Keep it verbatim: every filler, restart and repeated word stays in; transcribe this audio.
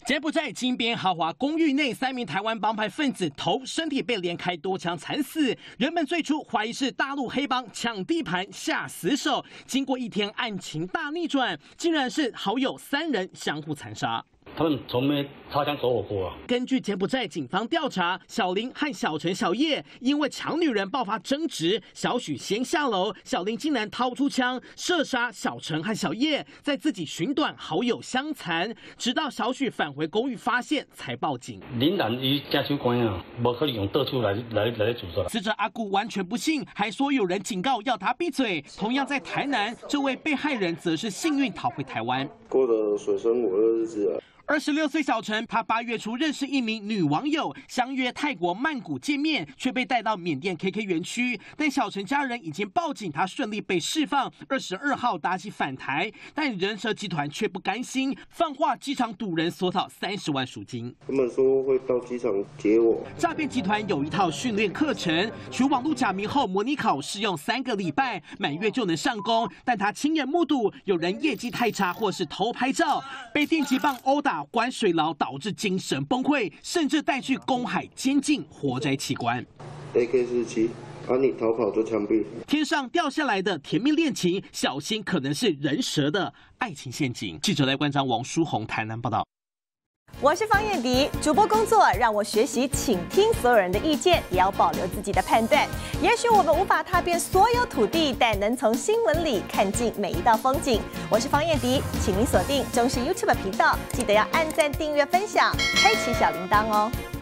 柬埔寨金边豪华公寓内，三名台湾帮派分子头、身体被连开多枪惨死。人们最初怀疑是大陆黑帮抢地盘下死手，经过一天案情大逆转，竟然是好友三人相互残杀。 他们从没擦枪走火过啊。 根据柬埔寨警方调查，小林和小陈、小叶因为抢女人爆发争执，小许先下楼，小林竟然掏出枪射杀小陈和小叶，在自己寻短，好友相残，直到小许返回公寓发现才报警。 林然伊家手关啊，无可能用刀出来来来自杀。 死者阿顾完全不信，还说有人警告要他闭嘴。同样在台南，这位被害人则是幸运逃回台湾， 过得水深火热日子啊。 二十六岁小陈，他八月初认识一名女网友，相约泰国曼谷见面，却被带到缅甸 K K 园区。但小陈家人已经报警，他顺利被释放。二十二号搭机返台，但人蛇集团却不甘心，放话机场堵人索讨三十万赎金。 他们说会到机场接我。 诈骗集团有一套训练课程，取网络假名后模拟考试用三个礼拜，满月就能上工。但他亲眼目睹有人业绩太差，或是偷拍照，被电击棒殴打。 关水牢导致精神崩溃，甚至带去公海监禁活摘器官。 A K 四十七，啊你逃跑就枪毙。 天上掉下来的甜蜜恋情，小心可能是人蛇的爱情陷阱。记者赖关章、王书宏台南报道。 我是方燕迪，主播工作让我学习倾听所有人的意见，也要保留自己的判断。也许我们无法踏遍所有土地，但能从新闻里看尽每一道风景。我是方燕迪，请您锁定中视 YouTube 频道，记得要按赞、订阅、分享，开启小铃铛哦。